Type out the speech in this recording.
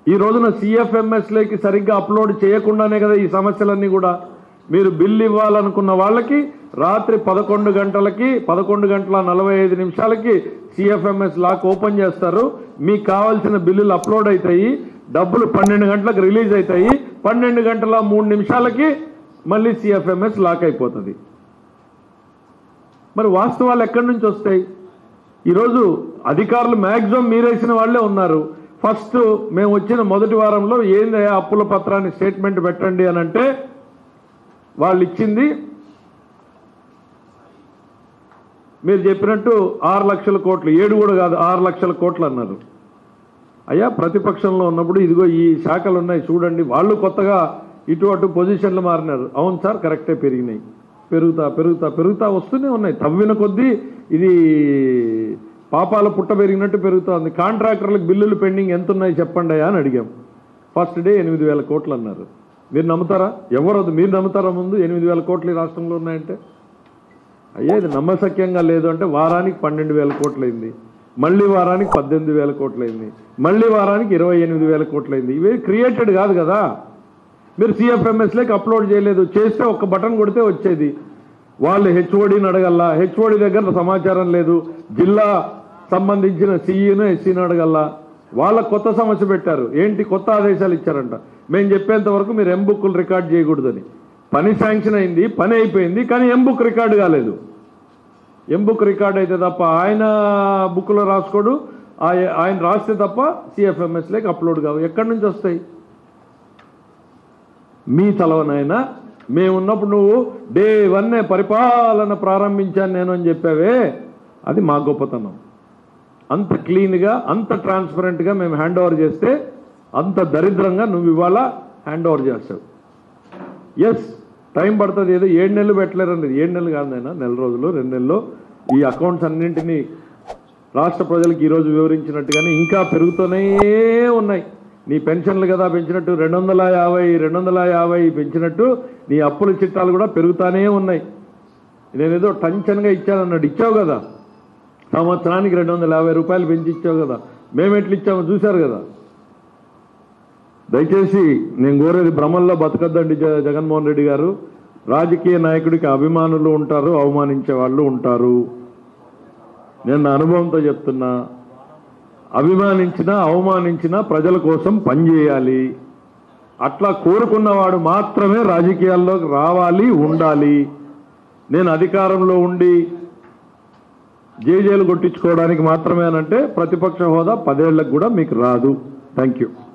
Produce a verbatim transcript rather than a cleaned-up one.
ఈ రోజున సిఎఫ్ఎంఎస్లోకి సరిగ్గా అప్లోడ్ చేయకుండానే కదా ఈ సమస్యలన్నీ కూడా. మీరు బిల్లు ఇవ్వాలనుకున్న వాళ్ళకి రాత్రి పదకొండు గంటలకి పదకొండు గంటల నలభై ఐదు నిమిషాలకి సిఎఫ్ఎంఎస్ లాక్ ఓపెన్ చేస్తారు. మీకు కావాల్సిన బిల్లులు అప్లోడ్ అవుతాయి, డబ్బులు పన్నెండు గంటలకు రిలీజ్ అవుతాయి, పన్నెండు గంటల మూడు నిమిషాలకి మళ్ళీ సిఎఫ్ఎంఎస్ లాక్ అయిపోతుంది. మరి వాస్తవాలు ఎక్కడి నుంచి వస్తాయి? ఈరోజు అధికారులు మ్యాక్సిమం మీరేసిన వాళ్ళే ఉన్నారు. ఫస్ట్ మేము వచ్చిన మొదటి వారంలో ఏంది అప్పుల పత్రాన్ని స్టేట్మెంట్ పెట్టండి అని అంటే వాళ్ళు ఇచ్చింది మీరు చెప్పినట్టు ఆరు లక్షల కోట్లు, ఏడు కూడా కాదు ఆరు లక్షల కోట్లు అన్నారు. అయ్యా ప్రతిపక్షంలో ఉన్నప్పుడు ఇదిగో ఈ శాఖలు ఉన్నాయి చూడండి, వాళ్ళు కొత్తగా ఇటు అటు పొజిషన్లు మారినారు. అవును సార్ కరెక్టే, పెరిగినాయి, పెరుగుతా పెరుగుతా పెరుగుతా వస్తూనే ఉన్నాయి. తవ్విన కొద్దీ ఇది పాపాల పుట్ట పెరిగినట్టు పెరుగుతోంది. కాంట్రాక్టర్లకు బిల్లులు పెండింగ్ ఎంత ఉన్నాయి చెప్పండి అని అడిగాం. ఫస్ట్ డే ఎనిమిది వేల కోట్లు అన్నారు. మీరు నమ్ముతారా? ఎవరొద్దు, మీరు నమ్ముతారా? ముందు ఎనిమిది వేల కోట్లు ఈ రాష్ట్రంలో ఉన్నాయంటే అయ్యా ఇది నమ్మశక్యంగా లేదు అంటే వారానికి పన్నెండు వేల కోట్లు అయింది, మళ్ళీ వారానికి పద్దెనిమిది వేల కోట్లు అయింది, మళ్ళీ వారానికి ఇరవై ఎనిమిది వేల కోట్లు అయింది. ఇవే క్రియేటెడ్ కాదు కదా. మీరు సిఎఫ్ఎంఎస్లోకి అప్లోడ్ చేయలేదు, చేస్తే ఒక్క బటన్ కొడితే వచ్చేది. వాళ్ళు హెచ్ఓడిని అడగల్లా, హెచ్ఓడి దగ్గర సమాచారం లేదు, జిల్లా సంబంధించిన సిఈను ఎస్సీని అడగల్లా. వాళ్ళ కొత్త సమస్య పెట్టారు, ఏంటి కొత్త ఆదేశాలు ఇచ్చారంట. మేము చెప్పేంత వరకు మీరు ఎం బుక్లు రికార్డ్ చేయకూడదని. పని శాంక్షన్ అయింది, పని అయిపోయింది, కానీ ఎం బుక్ రికార్డు కాలేదు. ఎం బుక్ రికార్డ్ అయితే తప్ప ఆయన బుక్లో రాసుకోడు, ఆయన రాస్తే తప్ప సిఎఫ్ఎంఎస్లోకి అప్లోడ్ కావు. ఎక్కడి నుంచి వస్తాయి? మీ చలవనైనా మేమున్నప్పుడు నువ్వు డే వన్నే పరిపాలన ప్రారంభించాను నేను అని చెప్పావే, అది మా గొప్పతనం. అంత క్లీన్గా అంత ట్రాన్స్పరెంట్గా మేము హ్యాండ్ ఓవర్ చేస్తే అంత దరిద్రంగా నువ్వు ఇవాళ హ్యాండ్ ఓవర్ చేస్తావు. ఎస్ టైం పడుతుంది, ఏదో ఏడు నెలలు పెట్టలేరండి. ఏడు నెలలు కాదైనా నెల రోజులు రెండు నెలలు ఈ అకౌంట్స్ అన్నింటినీ రాష్ట్ర ప్రజలకు ఈరోజు వివరించినట్టుగానే ఇంకా పెరుగుతూనే ఉన్నాయి. నీ పెన్షన్లు కదా పెంచినట్టు రెండు వందల యాభై రెండు వందల యాభై పెంచినట్టు నీ అప్పుల చిట్టాలు కూడా పెరుగుతూనే ఉన్నాయి. నేనేదో టెన్షన్గా ఇచ్చానన్నాడు, ఇచ్చావు కదా, సంవత్సరానికి రెండు వందల యాభై రూపాయలు పెంచి ఇచ్చావు కదా. మేము ఎట్లు ఇచ్చామో చూశారు కదా. దయచేసి నేను కోరేది భ్రమల్లో బతకద్దండి జగన్మోహన్ రెడ్డి గారు. రాజకీయ నాయకుడికి అభిమానులు ఉంటారు, అవమానించే వాళ్ళు ఉంటారు. నేను నా అనుభవంతో చెప్తున్నా, అభిమానించినా అవమానించినా ప్రజల కోసం పనిచేయాలి. అట్లా కోరుకున్నవాడు మాత్రమే రాజకీయాల్లోకి రావాలి, ఉండాలి. నేను అధికారంలో ఉండి జేజేలు కొట్టించుకోవడానికి మాత్రమే అనంటే ప్రతిపక్ష హోదా పదేళ్లకు కూడా మీకు రాదు. Thank you.